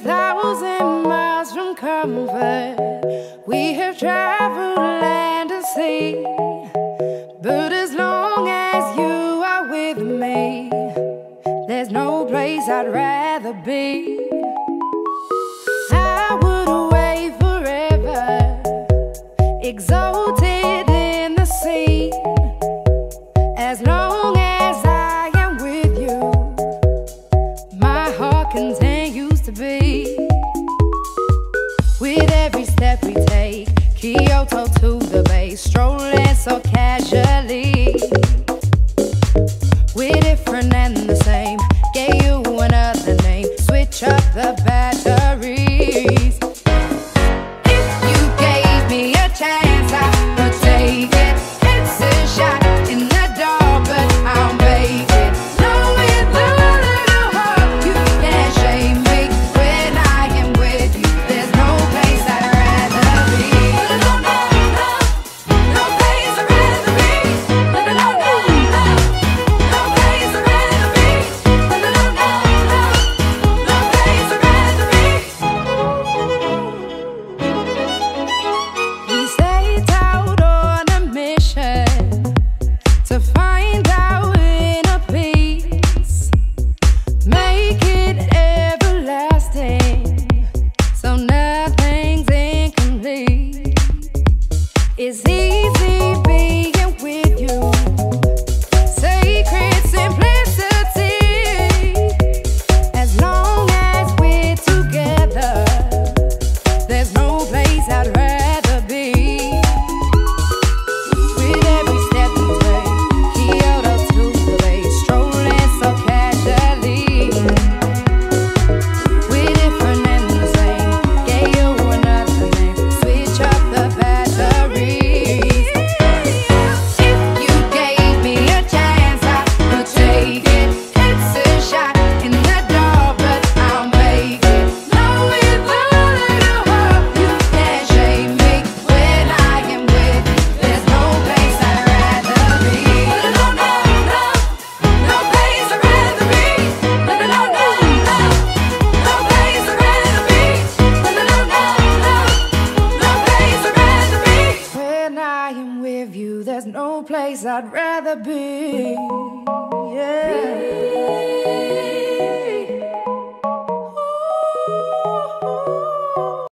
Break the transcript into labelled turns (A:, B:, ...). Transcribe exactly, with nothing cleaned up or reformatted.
A: thousand miles from comfort. We have traveled land and sea, but as long as you are with me, there's no place I'd rather be. I would away forever, exalted in the sea. As long as I am with you, my heart continues to beat. With every step we take, Kyoto to the bay, strolling so casually. We're different and the same, gave you another name, switch up the batteries. If you gave me a chance, I would take it. It's a shot in the dark, but I'll make it. Knowing the little heart, you can't shame me. When I am with you, there's no place I'd rather be. No, no, no, no place I'd rather be. No, no, no, no, no place I'd rather be. No, no, no, no, no place I'd rather be. We set out on a mission to find our inner peace, make it everlasting, so nothing's incomplete. It's easy being with you, sacred simplicity. As long as we're together, there's no place I'd rather be. With every step we take, Kyoto to the bay, strolling so casually. We're different and the same, gave you another name, switch up the batteries. If you gave me a chance, I would take it. It's a shot in the dark, but I'll make it. Knowing the little heart, you can't shame me. When I am with you, there's no place I'd rather be. No, no, no, no place I'd rather be. No, no, no, no, no place I'd rather be. No, no, no, no, no place I'd rather be. When I am with you, there's no place I'd rather be. Yeah.